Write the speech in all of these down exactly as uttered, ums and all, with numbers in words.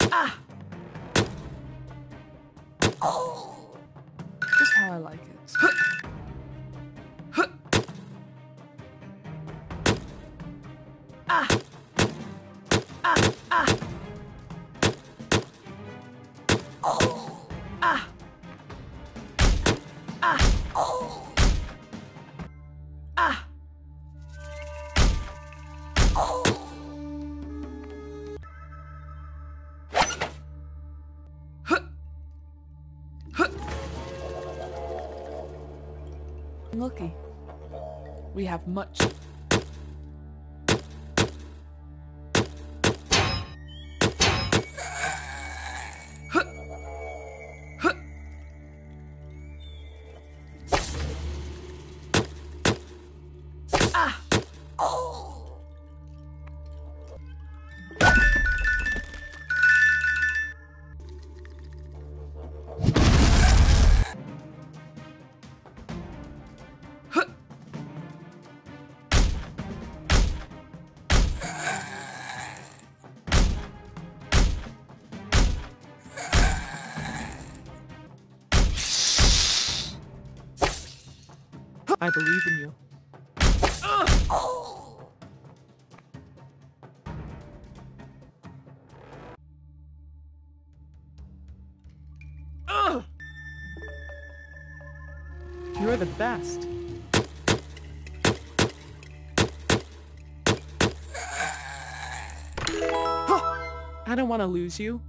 Ah! Just how I like it. Ah! Ah! Ah! Ah! Ah! Ah! Lucky. We have much. Ah! I believe in you. You're the best. I don't want to lose you.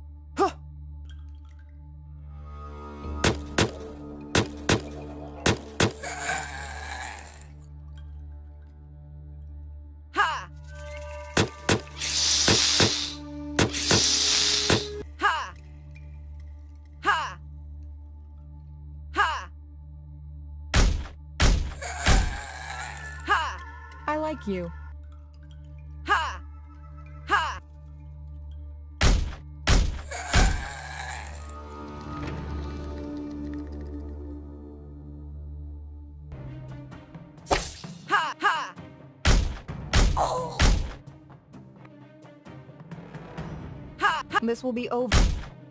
I like you. Ha! Ha! Ha! Ha! Oh! Ha! Ha! This will be over.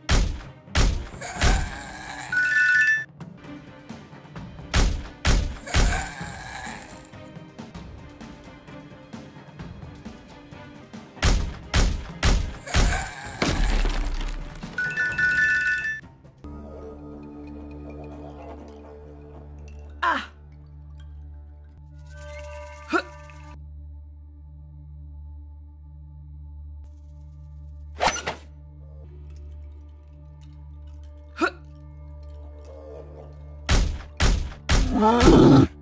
Ah! Huh. Huh.